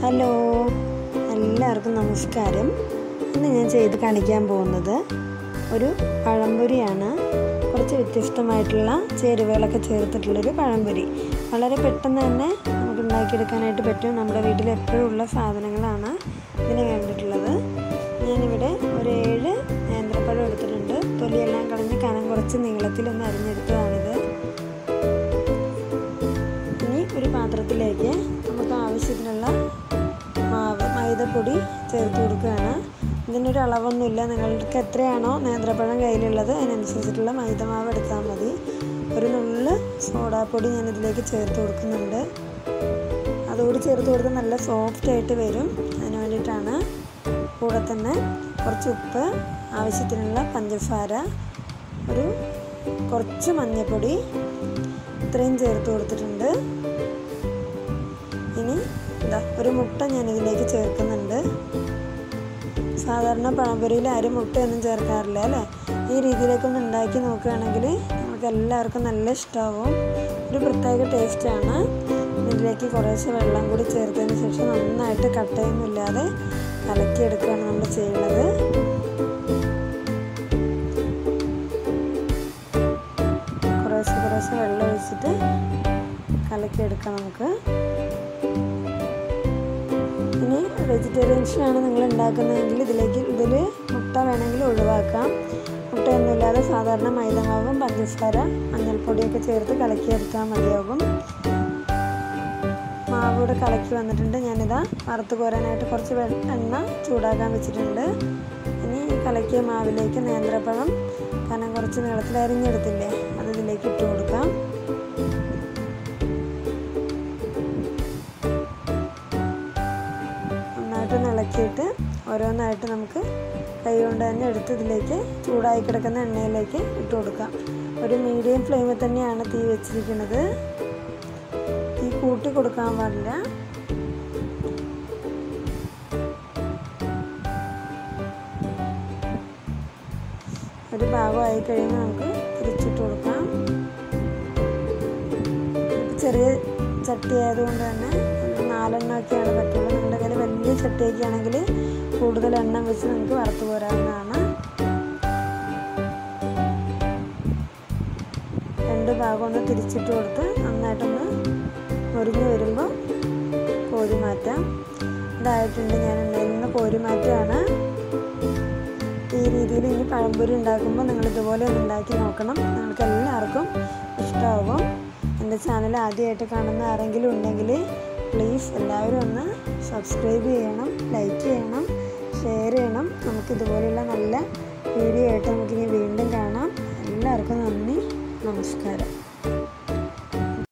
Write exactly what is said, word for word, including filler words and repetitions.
Hello, എല്ലാവർക്കും നമസ്കാരം. ഇന്ന് ഞാൻ ചെയ്ത് കാണിക്കാൻ പോകുന്നത് ഒരു പഴംപൊരിയാണ്. കുറച്ച് വ്യത്യസ്തമായിട്ടുള്ള ചേരുവകളൊക്കെ ചേർത്തിട്ടുള്ളൊരു പഴംപൊരി. വളരെ പെട്ടെന്ന് തന്നെ നമുക്ക് ഉണ്ടാക്കിയെടുക്കാനായിട്ട് പറ്റും. നമ്മുടെ വീട്ടിൽ എപ്പോഴും ഉള്ള സാധനങ്ങളാണ് ഇതിന് വേണ്ടിയിട്ടുള്ളത്. ഞാനിവിടെ ഒരു ഏഴ് നേന്ത്രപ്പഴം എടുത്തിട്ടുണ്ട്. തൊലിയെല്ലാം കളഞ്ഞ് കനം കുറച്ച് നീളത്തിലൊന്ന് അരിഞ്ഞെടുത്തതാണിത്. ഇനി ഒരു പാത്രത്തിലേക്ക് നമുക്ക് ആവശ്യത്തിനുള്ള മാവ് മൈദപ്പൊടി ചേർത്ത് കൊടുക്കുകയാണ്. ഇതിനൊരു അളവൊന്നുമില്ല. നിങ്ങൾക്ക് എത്രയാണോ നേന്ത്രപ്പഴം കയ്യിലുള്ളത് അതിനനുസരിച്ചിട്ടുള്ള മൈദമാവ് എടുത്താൽ മതി. ഒരു നുള്ള് സോഡാപ്പൊടി ഞാൻ ഇതിലേക്ക് ചേർത്ത് കൊടുക്കുന്നുണ്ട്. അതുകൂടി ചേർത്ത് കൊടുത്താൽ നല്ല സോഫ്റ്റ് ആയിട്ട് വരും. അതിന് വേണ്ടിയിട്ടാണ്. കൂടെ തന്നെ കുറച്ച് ഉപ്പ്, ആവശ്യത്തിനുള്ള പഞ്ചസാര, ഒരു കുറച്ച് മഞ്ഞൾപ്പൊടി, ഇത്രയും ചേർത്ത് കൊടുത്തിട്ടുണ്ട്. ഇനി ഇതാ ഒരു മുട്ട ഞാനിതിലേക്ക് ചേർക്കുന്നുണ്ട്. സാധാരണ പഴംപൊരിയിൽ ആരും മുട്ടയൊന്നും ചേർക്കാറില്ല അല്ലേ? ഈ രീതിയിലേക്കൊന്ന് ഉണ്ടാക്കി നോക്കുകയാണെങ്കിൽ നമുക്ക് എല്ലാവർക്കും നല്ല ഇഷ്ടമാവും. ഒരു പ്രത്യേക ടേസ്റ്റാണ്. ഇതിലേക്ക് കുറേശ്ശെ വെള്ളം കൂടി ചേർത്തതിന് ശേഷം നന്നായിട്ട് കട്ടയൊന്നുമില്ലാതെ കലക്കിയെടുക്കുകയാണ് നമ്മൾ ചെയ്യുന്നത്. കുറേശ്ശെ കുറേശ്ശെ വെള്ളം ഒഴിച്ചിട്ട് കലക്കിയെടുക്കാം നമുക്ക്. ഇനി വെജിറ്റേറിയൻസിനാണ് നിങ്ങൾ ഉണ്ടാക്കുന്നതെങ്കിൽ ഇതിലേക്ക് ഇതിൽ മുട്ട വേണമെങ്കിൽ ഒഴിവാക്കാം. മുട്ടയൊന്നുമില്ലാതെ സാധാരണ മൈദമാവും പഞ്ചസാര മഞ്ഞൾപ്പൊടിയൊക്കെ ചേർത്ത് കലക്കിയെടുത്താൽ മതിയാകും. മാവ് കൂടെ കലക്കി വന്നിട്ടുണ്ട്. ഞാനിതാ വറുത്ത് കോരാനായിട്ട് കുറച്ച് എണ്ണ ചൂടാക്കാൻ വെച്ചിട്ടുണ്ട്. ഇനി കലക്കിയ മാവിലേക്ക് നേന്ത്രപ്പഴം കനം കുറച്ച് നീളത്തിൽ അരിഞ്ഞെടുത്തില്ലേ, അത് ഇതിലേക്ക് ഇട്ട് കൊടുക്കാം. ഇളക്കിയിട്ട് ഓരോന്നായിട്ട് നമുക്ക് കൈ കൊണ്ട് തന്നെ എടുത്ത് ഇതിലേക്ക് ചൂടായി കിടക്കുന്ന എണ്ണയിലേക്ക് ഇട്ട് കൊടുക്കാം. ഒരു മീഡിയം ഫ്ലെയിമിൽ തന്നെയാണ് തീ വെച്ചിരിക്കുന്നത്. തീ കൂട്ടി കൊടുക്കാൻ പാടില്ല. ഒരു ഭാഗമായി കഴിയുമ്പോൾ നമുക്ക് തിരിച്ചിട്ട് കൊടുക്കാം. ചെറിയ ചട്ടി ആയതുകൊണ്ട് തന്നെ നാലെണ്ണമൊക്കെയാണ് പറ്റുള്ളൂ. നിങ്ങളുടെ കയ്യിൽ വലിയ ചട്ടിയൊക്കെ ആണെങ്കിൽ കൂടുതൽ എണ്ണ വെച്ച് നമുക്ക് വറുത്ത് പോരാവുന്നതാണ്. രണ്ട് ഭാഗം ഒന്ന് തിരിച്ചിട്ട് കൊടുത്ത് നന്നായിട്ടൊന്ന് മുരിഞ്ഞ് വരുമ്പോൾ കോരി മാറ്റാം. ഇതായിട്ടുണ്ട്. ഞാൻ എണ്ണയിൽ നിന്ന് കോരി മാറ്റുകയാണ്. ഈ രീതിയിൽ ഇനി പഴംപൊരി ഉണ്ടാക്കുമ്പോൾ നിങ്ങൾ ഇതുപോലെ ഒന്ന് ഉണ്ടാക്കി നോക്കണം. നിങ്ങൾക്ക് എല്ലാവർക്കും ഇഷ്ടമാകും. എൻ്റെ ചാനൽ ആദ്യമായിട്ട് കാണുന്ന ആരെങ്കിലും ഉണ്ടെങ്കിൽ പ്ലീസ് എല്ലാവരും ഒന്ന് സബ്സ്ക്രൈബ് ചെയ്യണം, ലൈക്ക് ചെയ്യണം, ഷെയർ ചെയ്യണം. നമുക്കിതുപോലെയുള്ള നല്ല വീഡിയോ ആയിട്ട് നമുക്കിനി വീണ്ടും കാണാം. എല്ലാവർക്കും നന്ദി, നമസ്കാരം.